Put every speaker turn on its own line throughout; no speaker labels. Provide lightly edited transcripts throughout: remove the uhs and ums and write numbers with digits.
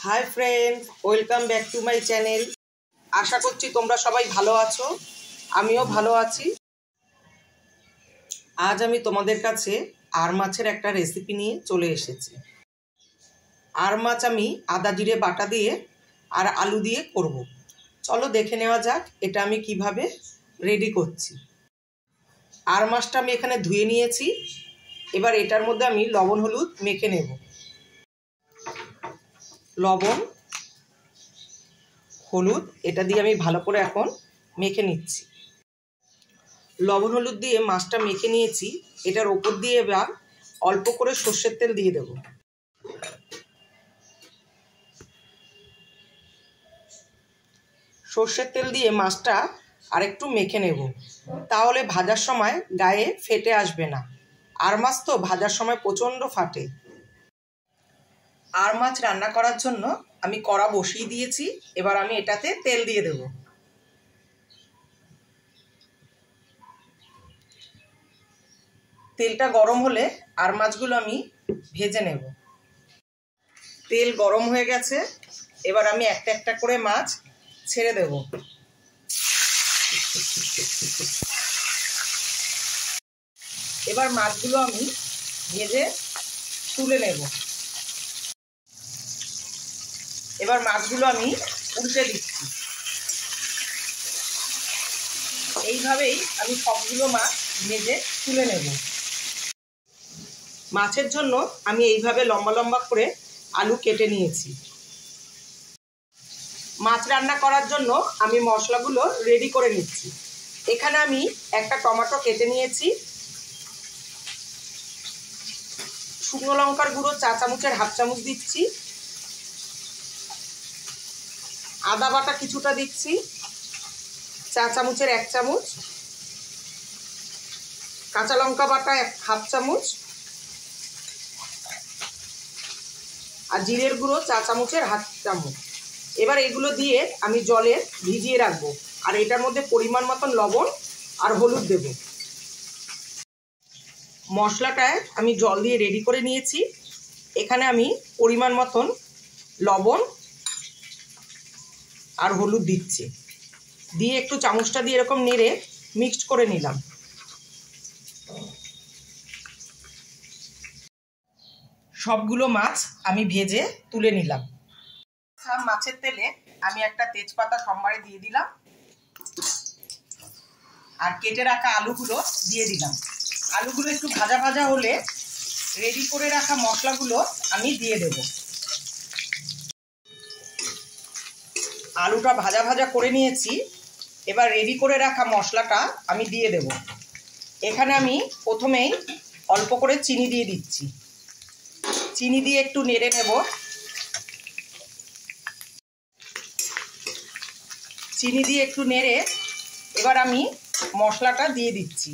Hi friends, welcome back to my channel. आशा करছি তোমরা সবাই ভালো আছো, আমিও ভালো আছি। আজ আমি তোমাদের কাছে আর মাছের একটা রেসিপি নিয়ে চলে এসেছি। আর মাছ আমি আদা জিরে বাটা দিয়ে আর আলু দিয়ে করব। চলো দেখে নেওয়া যাক এটা আমি কিভাবে রেডি করছি। আর মাছটা আমি এখানে ধুয়ে নিয়েছি। এবার এটার মধ্যে আমি লবণ হলুদ মেখে নেব। লবণ হলুদ এটা দিয়ে আমি ভালো করে এখন মেখে নিচ্ছি। লবণ হলুদ দিয়ে মাছটা মেখে নিয়েছি। এটার ওপর দিয়ে এবার অল্প করে সর্ষের তেল দিয়ে দেব। সর্ষের তেল দিয়ে মাছটা আরেকটু মেখে নেব, তাহলে ভাজার সময় গায়ে ফেটে আসবে না। আর মাছ তো ভাজার সময় প্রচণ্ড ফাটে। আর মাছ রান্না করার জন্য আমি কড়া বসিয়ে দিয়েছি। এবার আমি এটাতে তেল দিয়ে দেব। তেলটা গরম হলে আর মাছগুলো আমি ভেজে নেব। তেল গরম হয়ে গেছে। এবার আমি একটা একটা করে মাছ ছেড়ে দেব। এবার মাছগুলো আমি ভেজে তুলে নেব। এবার মাছগুলো আমি উল্টে দিচ্ছি। এইভাবেই আমি সবগুলো মাছ ভেজে তুলে নেব। মাছের জন্য আমি এইভাবে লম্বা লম্বা করে আলু কেটে নিয়েছি। মাছ রান্না করার জন্য আমি মশলাগুলো রেডি করে নিচ্ছি। এখানে আমি একটা টমেটো কেটে নিয়েছি। শুকনো লঙ্কার গুঁড়ো 4 চামচের হাফ চামচ দিচ্ছি। আদা বাটা কিছুটা দিচ্ছি, 4 চামচের 1 চামচ। কাঁচা লঙ্কা বাটা হাফ চামচ, আর জিরের গুঁড়ো 4 চামচের হাফ চামচ। এবার এগুলো দিয়ে আমি জলে ভিজিয়ে রাখবো। আর এটার মধ্যে পরিমাণ মতন লবণ আর হলুদ দেব। মশলাটায় আমি জল দিয়ে রেডি করে নিয়েছি। এখানে আমি পরিমাণ মতন লবণ আর হলুদ দিচ্ছি, দিয়ে একটু চামচটা দিয়ে এরকম নেড়ে মিক্সড করে নিলাম। সবগুলো মাছ আমি ভেজে তুলে নিলাম। মাছের তেলে আমি একটা তেজপাতা সোমবারে দিয়ে দিলাম, আর কেটে রাখা আলুগুলো দিয়ে দিলাম। আলুগুলো একটু ভাজা ভাজা হলে রেডি করে রাখা মশলাগুলো আমি দিয়ে দেব। আলুটা ভাজা ভাজা করে নিয়েছি। এবার রেডি করে রাখা মশলাটা আমি দিয়ে দেব। এখানে আমি প্রথমেই অল্প করে চিনি দিয়ে দিচ্ছি। চিনি দিয়ে একটু নেড়ে নেব। চিনি দিয়ে একটু নেড়ে এবার আমি মশলাটা দিয়ে দিচ্ছি।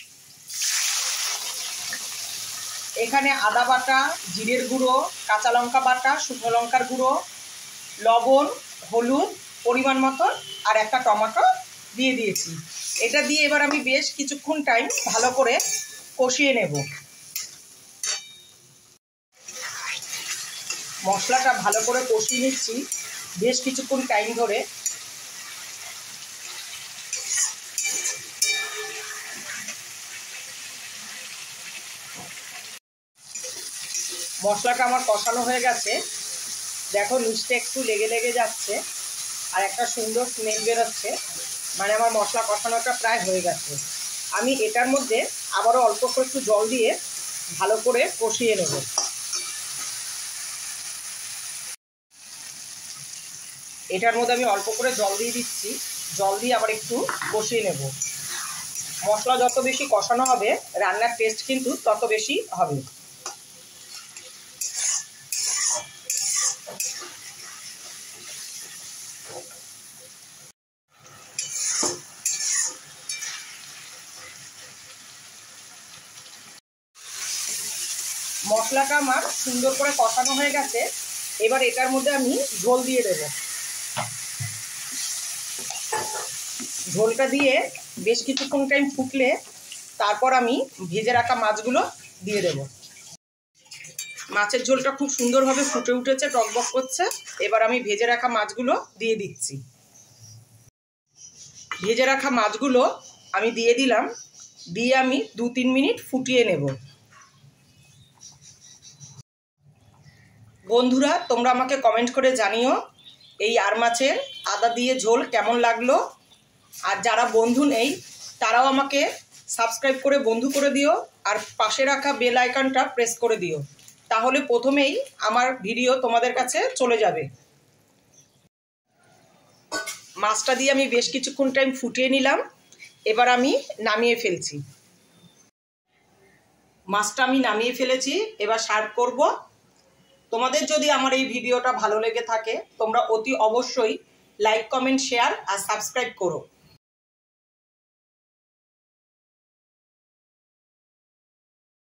এখানে আদা বাটা, জিরের গুঁড়ো, কাঁচা লঙ্কা বাটা, শুকনো লঙ্কার গুঁড়ো, লবণ, হলুদ পরিমাণ মতন আর একটা টমেটো দিয়ে দিয়েছি। এটা দিয়ে এবার আমি বেশ কিছুক্ষণ টাইম ভালো করে কষিয়ে নেব। মশলাটা ভালো করে কষিয়ে নিচ্ছি বেশ কিছুক্ষণ টাইম ধরে। মশলাটা আমার কষানো হয়ে গেছে। দেখো নিচটা একটু লেগে লেগে যাচ্ছে আর একটা সুন্দর স্মেল বেরোচ্ছে, মানে আমার মশলা কষানোটা প্রায় হয়ে গেছে। আমি এটার মধ্যে আবারও অল্প করে একটু জল দিয়ে ভালো করে কষিয়ে নেব। এটার মধ্যে আমি অল্প করে জল দিয়ে দিচ্ছি। জল দিয়ে আবার একটু কষিয়ে নেব। মশলা যত বেশি কষানো হবে রান্নার টেস্ট কিন্তু তত বেশি হবে। মশলাটা আমার সুন্দর করে কষানো হয়ে গেছে। এবার এটার মধ্যে আমি ঝোল দিয়ে দেব। ঝোলটা দিয়ে বেশ কিছুক্ষণ টাইম ফুটলে তারপর আমি ভেজে রাখা মাছগুলো দিয়ে দেব। মাছের ঝোলটা খুব সুন্দরভাবে ফুটে উঠেছে, টকবক করছে। এবার আমি ভেজে রাখা মাছগুলো দিয়ে দিচ্ছি। ভেজে রাখা মাছগুলো আমি দিয়ে দিলাম, দিয়ে আমি 2-3 মিনিট ফুটিয়ে নেব। বন্ধুরা, তোমরা আমাকে কমেন্ট করে জানিও এই আর মাছের আদা দিয়ে ঝোল কেমন লাগলো। আর যারা বন্ধু নেই তারাও আমাকে সাবস্ক্রাইব করে বন্ধু করে দিও, আর পাশে রাখা বেল আইকনটা প্রেস করে দিও, তাহলে প্রথমেই আমার ভিডিও তোমাদের কাছে চলে যাবে। মাছটা দিয়ে আমি বেশ কিছুক্ষণ টাইম ফুটিয়ে নিলাম। এবার আমি নামিয়ে ফেলছি। মাছটা আমি নামিয়ে ফেলেছি, এবার সার্ভ করব। তোমাদের যদি আমার এই ভিডিওটা ভালো লেগে থাকে তোমরা অতি অবশ্যই লাইক, কমেন্ট, শেয়ার আর সাবস্ক্রাইব করো।